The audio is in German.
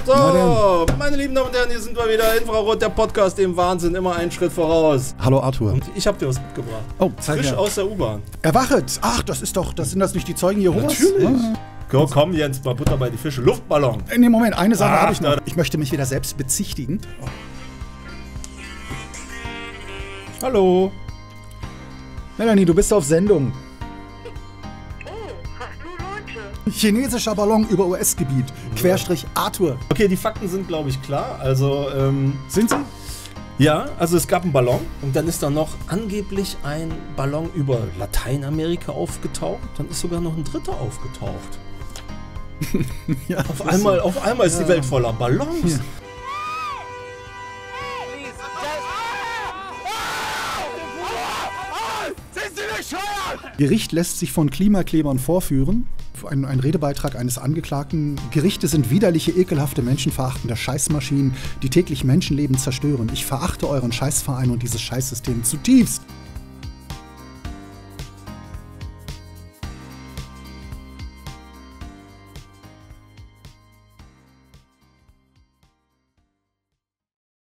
So, meine lieben Damen und Herren, hier sind wir wieder. Infrarot, der Podcast, dem Wahnsinn, immer einen Schritt voraus. Hallo Arthur. Und ich habe dir was mitgebracht. Oh, zeig Frisch her. aus der U-Bahn. Erwachet! Ach, sind das nicht die Zeugen Jehovas? Natürlich. Ah. Komm, Jens, mal Butter bei die Fische. Luftballon. Nee, Moment, eine Sache habe ich noch. da. Ich möchte mich wieder selbst bezichtigen. Hallo. Melanie, du bist auf Sendung. Chinesischer Ballon über US-Gebiet. Querstrich Arthur. Okay, die Fakten sind, glaube ich, klar. Also, Sind sie? ja, also es gab einen Ballon und dann ist da noch angeblich ein Ballon über Lateinamerika aufgetaucht. Dann ist sogar noch ein dritter aufgetaucht. Ja, Auf einmal ist die Welt voller Ballons. Ja. Gericht lässt sich von Klimaklebern vorführen. Ein Redebeitrag eines Angeklagten. Gerichte sind widerliche, ekelhafte, menschenverachtende Scheißmaschinen, die täglich Menschenleben zerstören. Ich verachte euren Scheißverein und dieses Scheißsystem zutiefst.